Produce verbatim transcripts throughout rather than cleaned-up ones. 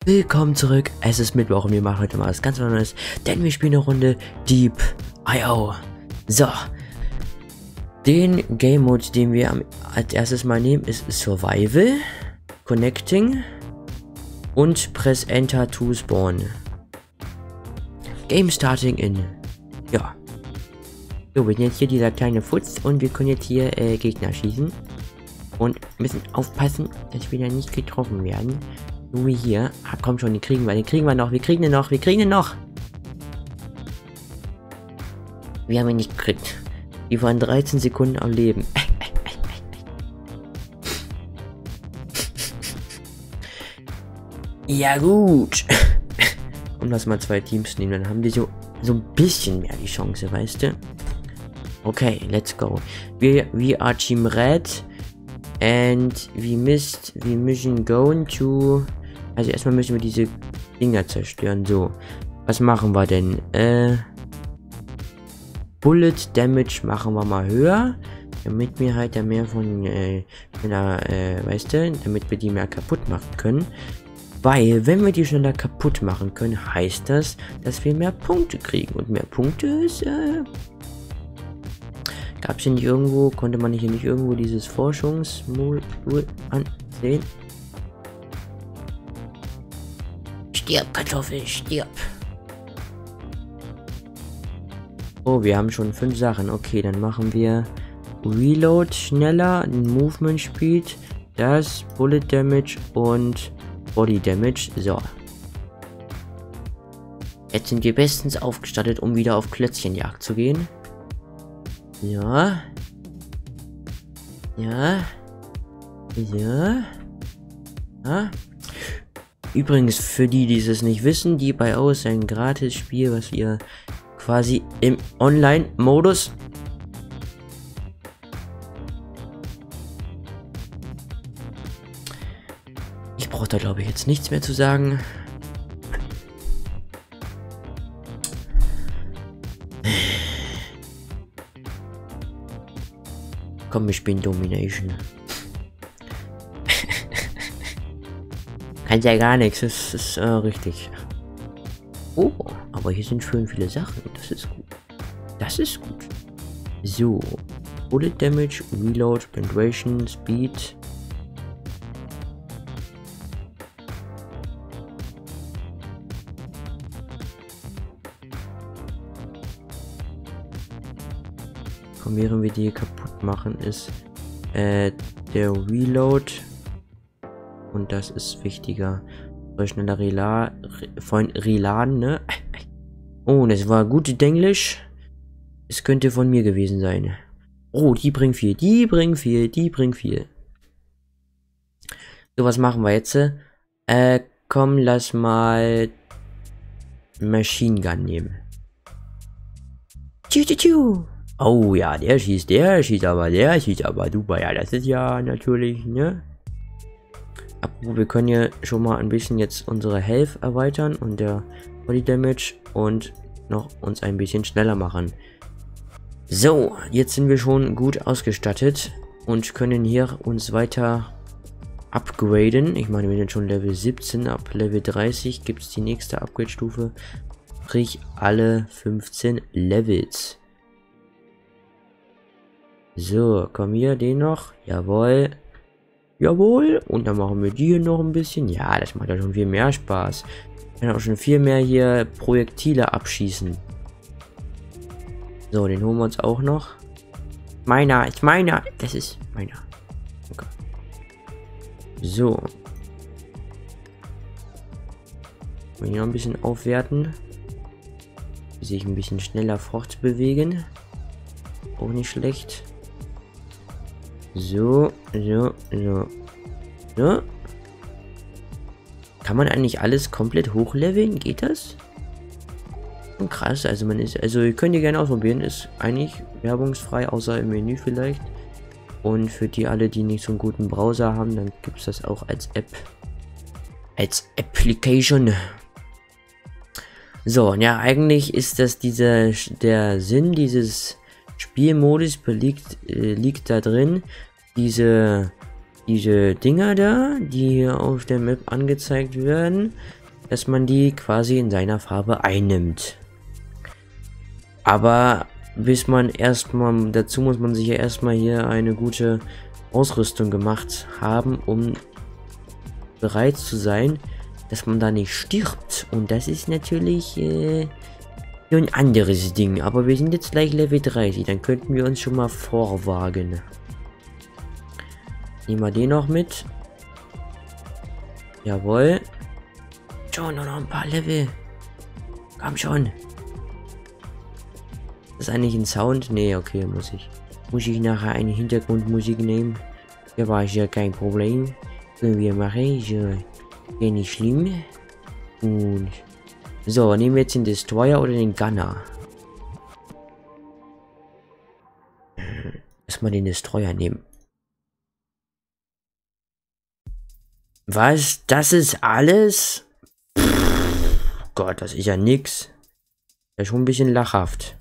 Willkommen zurück, es ist Mittwoch und wir machen heute mal was ganz anderes, denn wir spielen eine Runde Deep I O. So, den Game Mode, den wir am, als erstes mal nehmen, ist Survival, Connecting und Press Enter to Spawn. Game Starting in, ja. So, wir sind jetzt hier dieser kleine Futz und wir können jetzt hier äh, Gegner schießen und müssen aufpassen, dass wir da nicht getroffen werden. So wie hier. Ah, komm schon, den kriegen wir, den kriegen wir noch, wir kriegen den noch, wir kriegen den noch. Wir haben ihn nicht gekriegt. Die waren dreizehn Sekunden am Leben. Ja gut. Und lass mal zwei Teams nehmen, dann haben die so, so ein bisschen mehr die Chance, weißt du? Okay, let's go. We, we are Team Red. And we missed, we müssen go to... Also erstmal müssen wir diese Dinger zerstören. So, was machen wir denn? Äh, Bullet Damage machen wir mal höher, damit wir halt da mehr von, äh, schneller, äh, weißt du, damit wir die mehr kaputt machen können. Weil, wenn wir die schneller kaputt machen können, heißt das, dass wir mehr Punkte kriegen. Und mehr Punkte ist, äh... Gab es hier nicht irgendwo, konnte man hier nicht irgendwo dieses Forschungsmodul ansehen? Stirb, Kartoffel, stirb. Oh, wir haben schon fünf Sachen. Okay, dann machen wir Reload schneller, Movement Speed, das, Bullet Damage und Body Damage. So. Jetzt sind wir bestens aufgestattet, um wieder auf Klötzchenjagd zu gehen. Ja. Ja. Ja. Ja. Übrigens, für die, die es nicht wissen, Deep I O ist ein gratis Spiel, was ihr quasi im Online-Modus ich brauche da, glaube ich, jetzt nichts mehr zu sagen. Komm, wir spielen Domination. Kann ja gar nichts, das ist äh, richtig. Oh, aber hier sind schön viele Sachen, das ist gut. Das ist gut. So, Bullet Damage, Reload, Penetration, Speed. Komm, während wir die kaputt machen, ist äh, der Reload. Und das ist wichtiger. Soll schneller Rela von Reladen, ne? Oh, das war gut Englisch. Es könnte von mir gewesen sein. Oh, die bringen viel, die bringen viel, die bringen viel. So, was machen wir jetzt? Äh, komm, lass mal Machine Gun nehmen. Tschu, tschu, tschu. Oh ja, der schießt, der schießt aber, der schießt aber super. Ja, das ist ja natürlich, ne? Apropos, wir können ja schon mal ein bisschen jetzt unsere Health erweitern und der Body Damage und noch uns ein bisschen schneller machen. So, jetzt sind wir schon gut ausgestattet und können hier uns weiter upgraden. Ich meine, wir sind schon Level siebzehn, ab Level dreißig gibt es die nächste Upgrade-Stufe. Sprich, alle fünfzehn Levels. So, komm hier, den noch. Jawohl. Jawohl. Und dann machen wir die hier noch ein bisschen. Ja, das macht ja schon viel mehr Spaß. Wir können auch schon viel mehr hier Projektile abschießen. So, den holen wir uns auch noch. Meiner, ist meiner. Das ist meiner. Okay. So. Wir hier noch ein bisschen aufwerten. Sich ein bisschen schneller fortbewegen. Auch nicht schlecht. So, so, so, so. Kann man eigentlich alles komplett hochleveln? Geht das? Und krass, also man ist, also ihr könnt ihr gerne ausprobieren, ist eigentlich werbungsfrei, außer im Menü vielleicht. Und für die alle, die nicht so einen guten Browser haben, dann gibt es das auch als App. Als Application. So, ja, eigentlich ist das dieser, der Sinn dieses Spielmodus liegt, äh, liegt da drin, diese, diese Dinger da, die hier auf der Map angezeigt werden, dass man die quasi in seiner Farbe einnimmt. Aber bis man erstmal, dazu muss man sich ja erstmal hier eine gute Ausrüstung gemacht haben, um bereit zu sein, dass man da nicht stirbt. Und das ist natürlich äh, so ein anderes Ding. Aber wir sind jetzt gleich Level dreißig, dann könnten wir uns schon mal vorwagen. Nehmen wir den noch mit. Jawohl. Schon, nur noch ein paar Level. Komm schon. Ist das eigentlich ein Sound? Nee, okay, muss ich. Muss ich nachher eine Hintergrundmusik nehmen? Ja, war ja kein Problem. Können wir machen. So. Ja, nicht schlimm. Und so, nehmen wir jetzt den Destroyer oder den Gunner? Erstmal den Destroyer nehmen. Was? Das ist alles? Pff, Gott, das ist ja nix. Das ist schon ein bisschen lachhaft.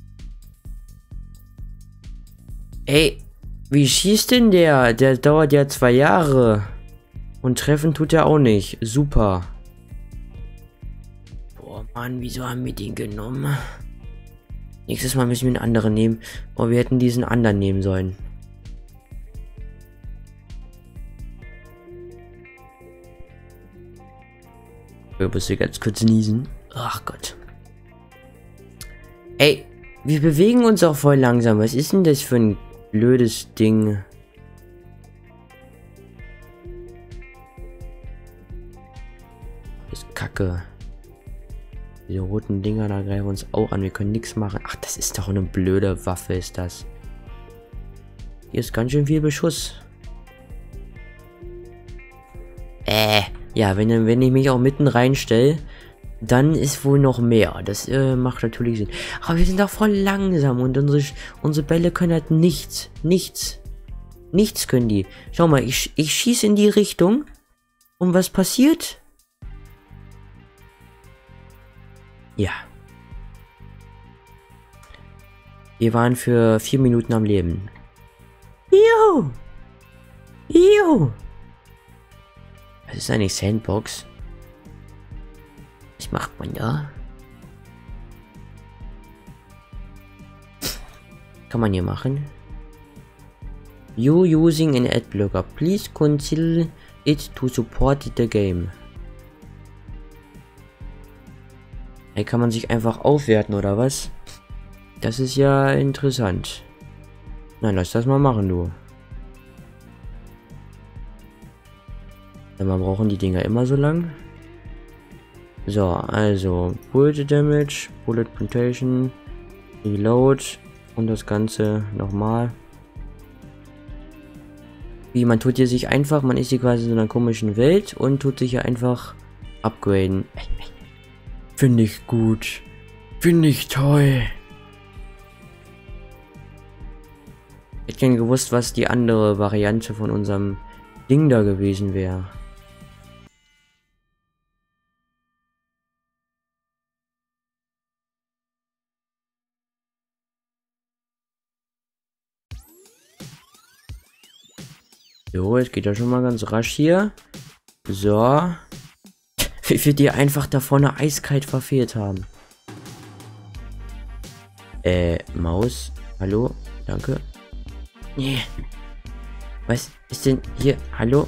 Ey, wie schießt denn der? Der dauert ja zwei Jahre. Und treffen tut er auch nicht. Super. Boah, Mann, wieso haben wir den genommen? Nächstes Mal müssen wir einen anderen nehmen. Oh, wir hätten diesen anderen nehmen sollen. Ich muss hier ganz kurz niesen. Ach Gott. Ey, wir bewegen uns auch voll langsam. Was ist denn das für ein blödes Ding? Das ist Kacke. Diese roten Dinger, da greifen uns auch an. Wir können nichts machen. Ach, das ist doch eine blöde Waffe, ist das. Hier ist ganz schön viel Beschuss. Äh, ja, wenn, wenn ich mich auch mitten reinstelle, dann ist wohl noch mehr. Das äh, macht natürlich Sinn. Aber wir sind doch voll langsam und unsere, unsere Bälle können halt nichts. Nichts. Nichts können die. Schau mal, ich, ich schieße in die Richtung. Und was passiert? Ja. Wir waren für vier Minuten am Leben. Jo! Jo! Was ist eigentlich Sandbox? Was macht man da? Kann man hier machen? You using an adblocker. Please consider it to support the game. Hier kann man sich einfach aufwerten, oder was? Das ist ja interessant. Nein, lass das mal machen, du. Wir brauchen die Dinger immer so lang. So, also Bullet Damage, Bullet Plantation, Reload und das Ganze nochmal. Wie, man tut hier sich einfach, man ist hier quasi in so einer komischen Welt und tut sich hier einfach upgraden. Finde ich gut. Finde ich toll. Ich hätte gern gewusst, was die andere Variante von unserem Ding da gewesen wäre. So, jetzt geht ja schon mal ganz rasch hier. So. Wie wir die einfach da vorne eiskalt verfehlt haben. Äh, Maus. Hallo? Danke. Nee. Was ist denn hier? Hallo?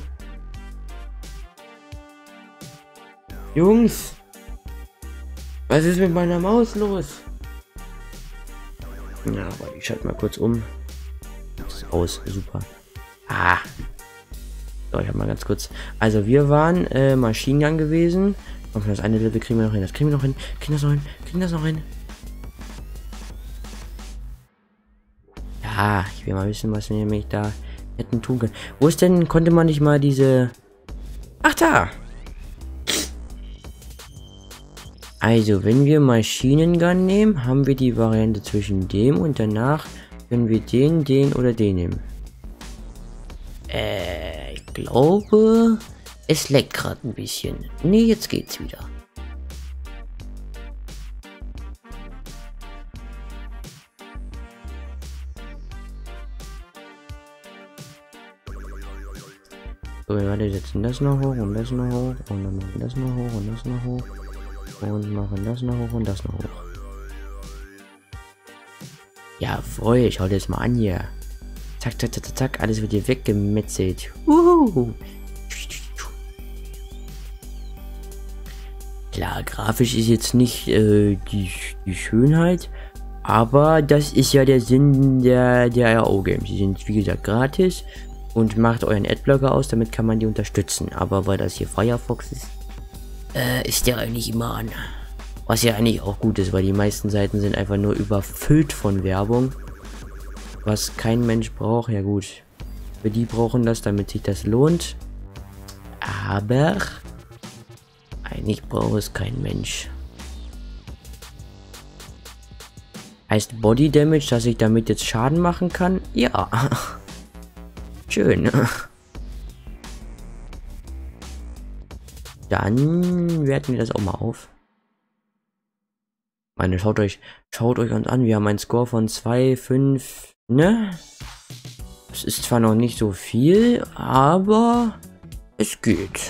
Jungs! Was ist mit meiner Maus los? Na, aber ich schalte mal kurz um. Das ist aus. Super. Ah. So, ich habe mal ganz kurz. Also wir waren äh, Machine Gun gewesen. Und das eine Level kriegen wir noch hin. Das kriegen wir noch hin. Kriegen das noch hin. Kriegen das noch hin. Ja, ich will mal wissen, was wir nämlich da hätten tun können. Wo ist denn, konnte man nicht mal diese... Ach, da! Also, wenn wir Maschinengun nehmen, haben wir die Variante zwischen dem und danach können wir den, den oder den nehmen. Äh, ich glaube, es leckt gerade ein bisschen. Nee, jetzt geht's wieder. So, wir warte, setzen das noch hoch und das noch hoch und dann machen das noch hoch und das noch hoch und machen das noch hoch und das noch hoch. Ja, voll, schau dir das mal an hier. Zack, zack, zack, zack, alles wird hier weggemetzelt. Uhu. Klar, grafisch ist jetzt nicht äh, die, die Schönheit, aber das ist ja der Sinn der, der R O Games. Die sind wie gesagt gratis und macht euren Adblocker aus, damit kann man die unterstützen. Aber weil das hier Firefox ist, äh, ist der eigentlich immer an. Was ja eigentlich auch gut ist, weil die meisten Seiten sind einfach nur überfüllt von Werbung. Was kein Mensch braucht, ja gut. Für die brauchen das, damit sich das lohnt. Aber eigentlich braucht es kein Mensch. Heißt Body Damage, dass ich damit jetzt Schaden machen kann? Ja. Schön. Dann werten wir das auch mal auf. Meine, schaut euch, schaut euch uns an. Wir haben einen Score von zwei, fünf, ne? Das ist zwar noch nicht so viel, aber es geht.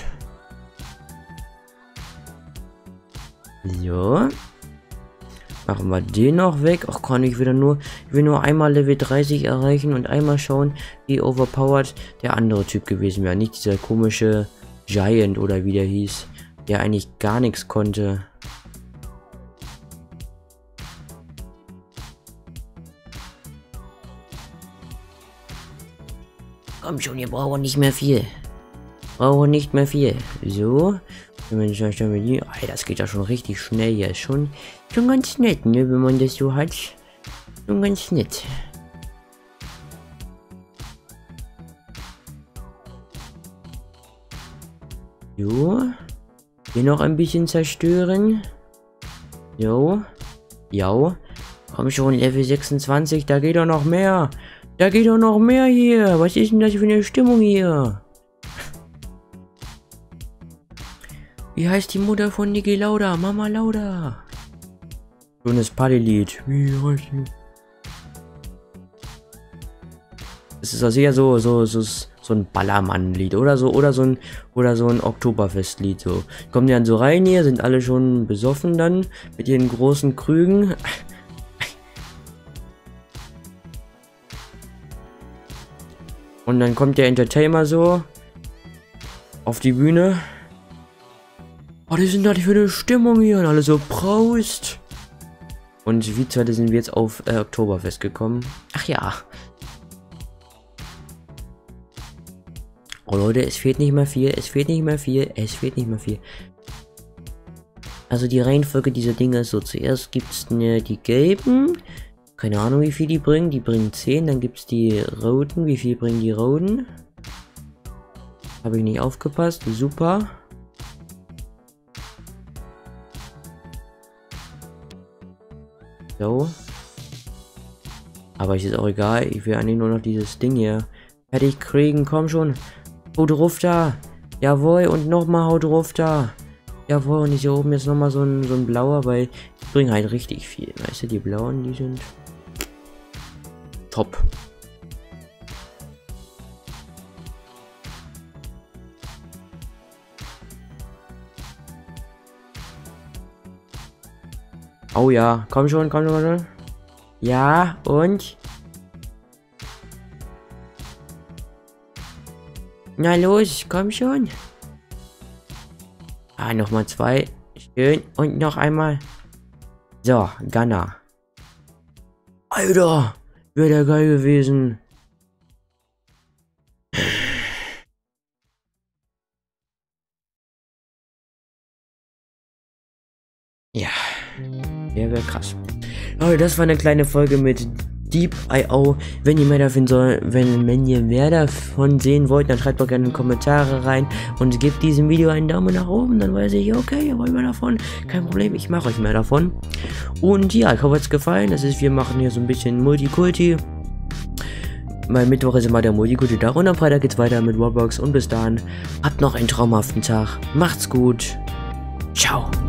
So. Machen wir den noch weg. Ach, kann ich wieder nur, ich will nur einmal Level dreißig erreichen und einmal schauen, wie overpowered der andere Typ gewesen wäre. Nicht dieser komische Giant oder wie der hieß, der eigentlich gar nichts konnte. Komm schon, ihr braucht nicht mehr viel. Brauchen nicht mehr viel. So. Ey, das geht ja schon richtig schnell hier. Schon, schon ganz nett, ne, wenn man das so hat. Schon ganz nett. So. Hier noch ein bisschen zerstören. So. Ja. Komm schon, Level sechsundzwanzig, da geht doch noch mehr. Da geht doch noch mehr hier. Was ist denn das für eine Stimmung hier? Wie heißt die Mutter von Niki Lauda? Mama Lauda. Schönes Partylied. Wie heißt die? Das ist also eher so, so, so, so ein Ballermann-Lied oder so, oder so ein, oder so ein Oktoberfest-Lied. So. Kommen die dann so rein hier, sind alle schon besoffen dann mit ihren großen Krügen. Und dann kommt der Entertainer so auf die Bühne. Was ist denn das für eine Stimmung hier? Und alle so, Prost! Und wie zur sind wir jetzt auf äh, Oktoberfest gekommen? Ach ja. Oh Leute, es fehlt nicht mehr viel, es fehlt nicht mehr viel, es fehlt nicht mehr viel. Also die Reihenfolge dieser Dinge ist so, zuerst gibt es ne, die gelben. Keine Ahnung, wie viel die bringen. Die bringen zehn. Dann gibt es die roten. Wie viel bringen die roten? Habe ich nicht aufgepasst. Super. So. Aber es ist auch egal. Ich will eigentlich nur noch dieses Ding hier fertig kriegen. Komm schon. Haut drauf da. Jawohl. Und nochmal haut drauf da. Jawohl. Und ich hier oben jetzt nochmal so ein, so ein blauer, weil die bringen halt richtig viel. Weißt du, die blauen, die sind top. Oh ja, komm schon, komm schon. Ja, und? Na los, komm schon. Ah, nochmal zwei. Schön. Und noch einmal. So, Gunner. Alter, wäre der geil gewesen. Ja, der wäre krass. Leute, das war eine kleine Folge mit Deep punkt i o. Wenn ihr mehr davon soll, wenn, wenn ihr mehr davon sehen wollt, dann schreibt doch gerne in die Kommentare rein und gebt diesem Video einen Daumen nach oben, dann weiß ich, okay, ihr wollt mehr davon, kein Problem, ich mache euch mehr davon. Und ja, ich hoffe, es hat gefallen. Das ist, wir machen hier so ein bisschen Multikulti. Mein Mittwoch ist immer der Multikulti-Tag und am Freitag geht's weiter mit Roblox und bis dahin, habt noch einen traumhaften Tag, macht's gut, ciao.